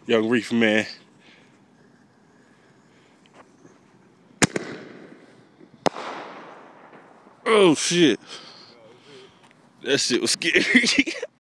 Young reefa man. Oh shit. That shit was scary.